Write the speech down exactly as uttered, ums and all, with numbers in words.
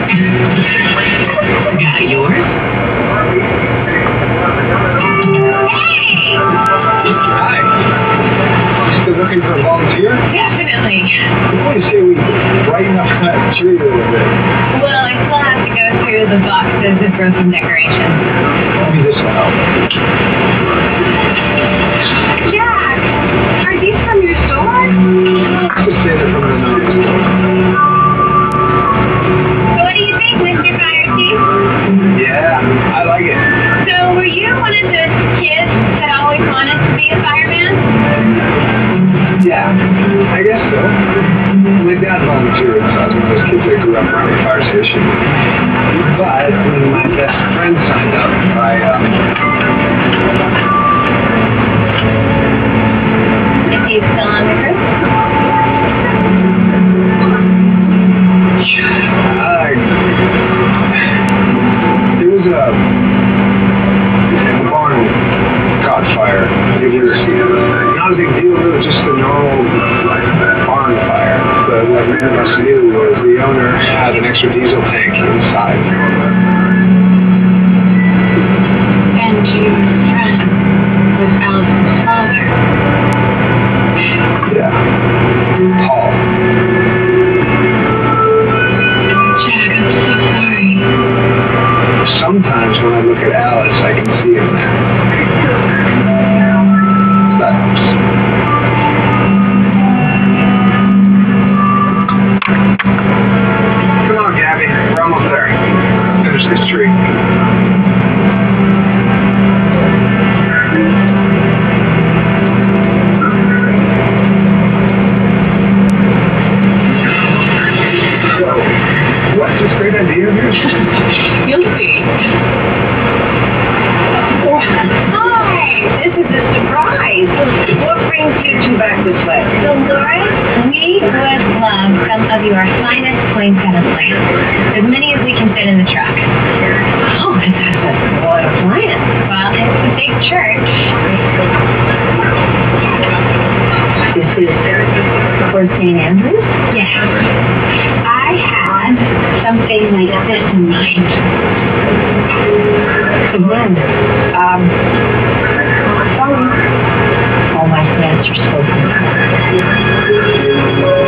Got yours? Hey! Hi. Still looking for a volunteer? Definitely. I want to say we brighten up that interior a little bit. Well, I still have to go through the boxes of broken decorations. Maybe this will help. Jack, are these from your store? Just say they're from the nineties. So what do you think, Mister Fire Chief? Yeah, I like it. So were you one of those kids that always wanted to be a fireman? Yeah, I guess so. My dad volunteered, so I was one of those kids that grew up around the fire station. But when my best friend signed up, I, um... Is he still on the crew? Uh, there was a... the barn caught fire. It was not a big deal, it was just a normal, like, barn fire. But what none of us knew was the owner had an extra diesel tank inside. And your friend was Allison's father. Yeah. Paul. Jack, I'm so sorry. Sometimes when I look at Alice, I can see him there. That helps. Come on, Gabby. We're almost there. Finish this tree. So, what's this great idea of yours? You'll see. Hi, this is a surprise. What brings you two back this way? So, Laura, we would love some of your finest poinsettia plants. As many as we can fit in the truck. Oh, that's a lot of plants. Well, it's a big church. This is for Saint Andrews? Yes. I had something like this in mind. Again, um, sorry. All my plants are spoken.